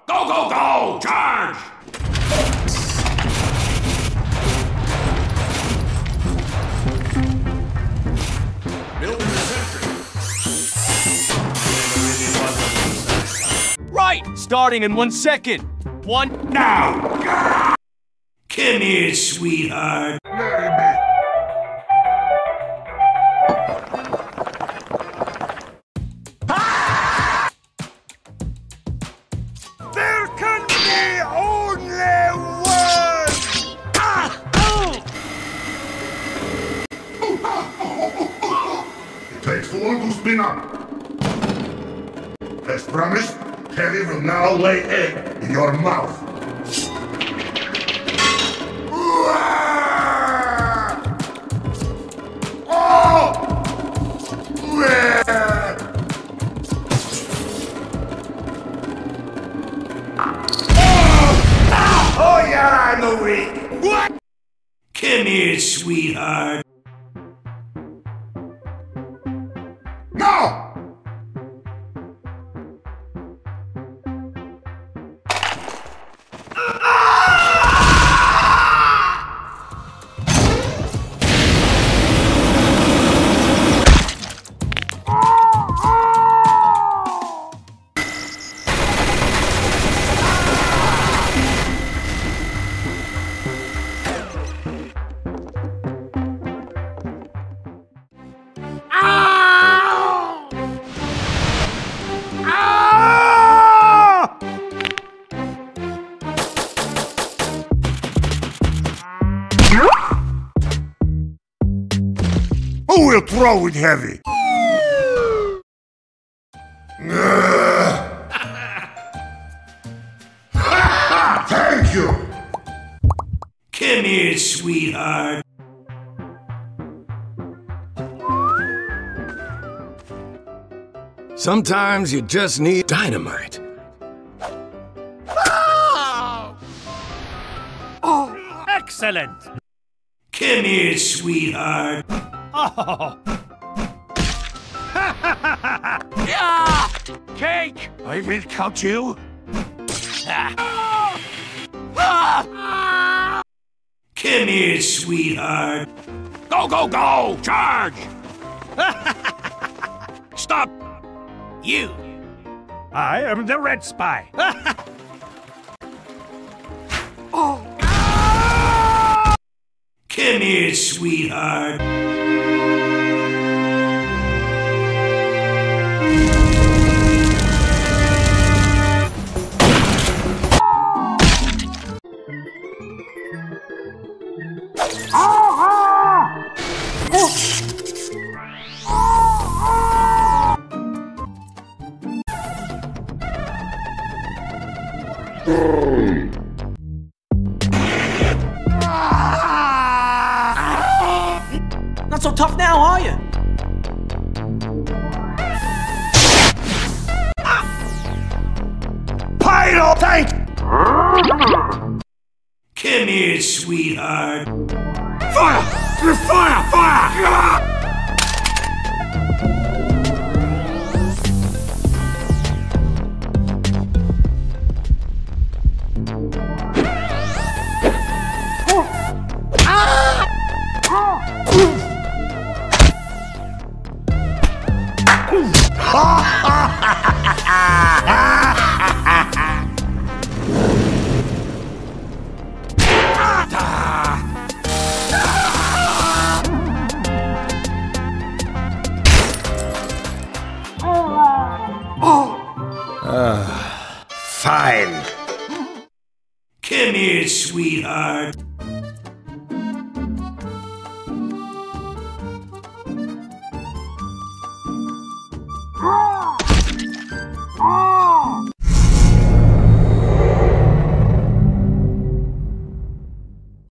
Go, go, go! Charge! Building the sentry. Right! Starting in 1 second. One now! Come here, sweetheart. There can be only one! It takes one to spin up. As promised, Harry will now lay egg in your mouth. Oh yeah, I'm awake! What? Come here, sweetheart. No! Who will throw it heavy? Thank you! Come here, sweetheart. Sometimes you just need dynamite. Oh, excellent! Come here, sweetheart. Oh! Yeah! Cake! I will count you. Come here, sweetheart. Go, go, go! Charge! Stop! You! I am the Red Spy. Come here, sweetheart. Not so tough now, are you? Pyro tank! Come here, sweetheart. Fire! Fire! Fire! Fine. Come here, sweetheart.